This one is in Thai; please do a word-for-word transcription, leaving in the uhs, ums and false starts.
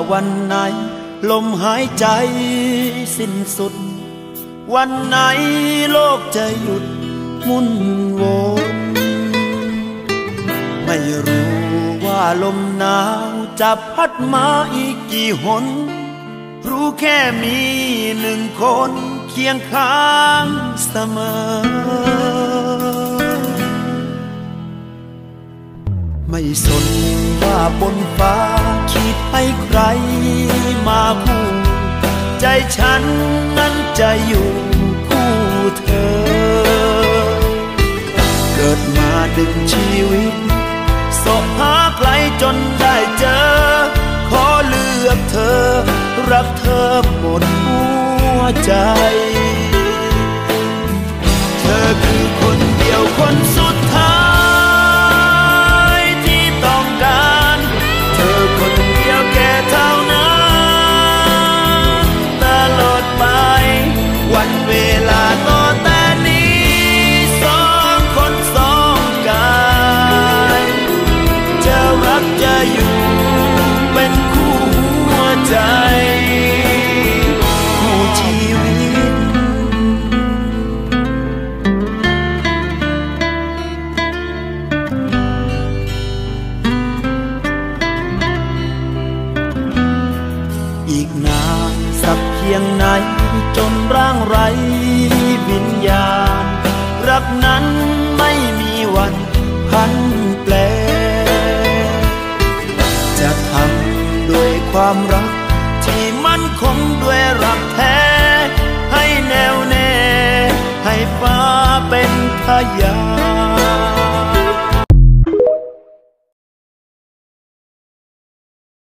วันไหนลมหายใจสิ้นสุดวันไหนโลกจะหยุดหมุนวนไม่รู้ว่าลมหนาวจะพัดมาอีกกี่หนรู้แค่มีหนึ่งคนเคียงข้างเสมอไม่สนว่าบนฟ้าคิดให้ใครมาคู่ใจฉันนั้นจะอยู่คู่เธอเกิดมาดึงชีวิตสอบหาใครจนได้เจอขอเลือกเธอรักเธอหมดหัวใจเธอคือคนเดียวคนสุดท้ายที่ต้องการเธอคนเดียวแค่เท่านั้นตลอดไปวันเวลาต่อแต่นี้สองคนสองกายจะรักจะอยู่เป็นคู่หัวใจคู่ชีวิตอีกนานสักเพียงไหนจนร่างไร้วิญญาณรักนั้นไม่มีวันพันแปรจะทำด้วยความรักที่มั่นคงด้วยรักแท้ให้แน่วแน่ให้ฟ้าเป็นพย